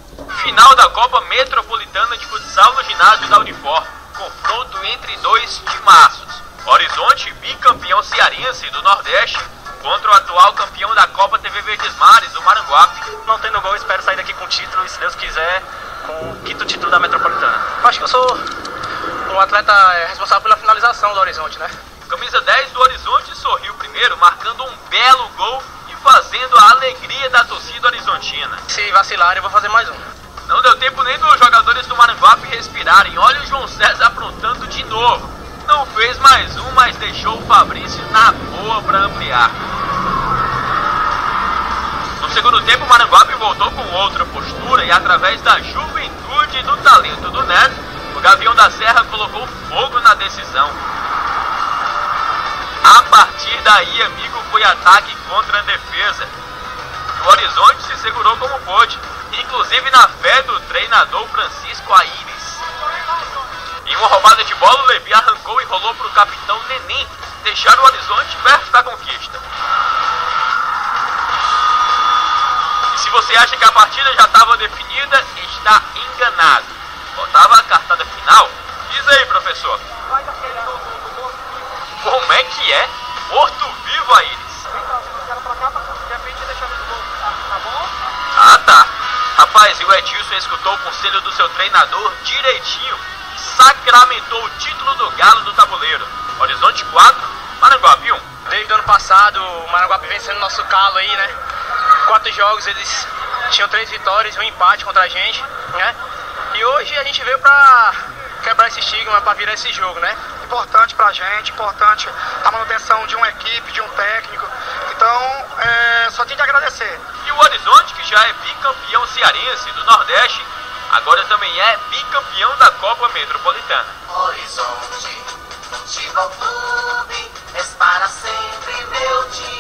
Final da Copa Metropolitana de Futsal no ginásio da Unifor. Confronto entre dois timaços. Horizonte, bicampeão cearense do Nordeste, contra o atual campeão da Copa TV Verdes Mares, do Maranguape. Não tendo gol, espero sair daqui com o título e, se Deus quiser, com o quinto título da Metropolitana. Eu acho que eu sou um atleta responsável pela finalização do Horizonte, né? Camisa 10 do Horizonte sorriu primeiro, marcando um belo gol e fazendo a alegria da torcida horizontina. Se vacilar, eu vou fazer mais um. Não deu tempo nem dos jogadores do Maranguape respirarem. Olha o João César aprontando de novo. Não fez mais um, mas deixou o Fabrício na boa para ampliar. No segundo tempo, o Maranguape voltou com outra postura e, através da juventude e do talento do Neto, o Gavião da Serra colocou fogo na decisão. A partir daí, amigo, foi ataque contra a defesa. O Horizonte se segurou como pôde, inclusive na fé do treinador Francisco Aires. Em uma roubada de bola, o Levi arrancou e rolou para o capitão Neném deixar o Horizonte perto da conquista. E se você acha que a partida já estava definida, está enganado. Faltava a cartada final. Diz aí, professor. Como é que é? Morto-vivo, Aires. Ah, tá. Rapaz, e o Edilson escutou o conselho do seu treinador direitinho. Sacramentou o título do Galo do Tabuleiro. Horizonte 4, Maranguape 1. Desde o ano passado, o Maranguape vem sendo nosso calo aí, né? 4 jogos, eles tinham 3 vitórias e um empate contra a gente, né? E hoje a gente veio pra quebrar esse estigma, pra virar esse jogo, né? Importante pra gente, importante a manutenção de uma equipe, de um técnico. Então, só tem que agradecer. E o Horizonte, que já é bicampeão cearense do Nordeste, agora também é bicampeão da Copa Metropolitana. Horizonte Futebol Clube, és para sempre meu time.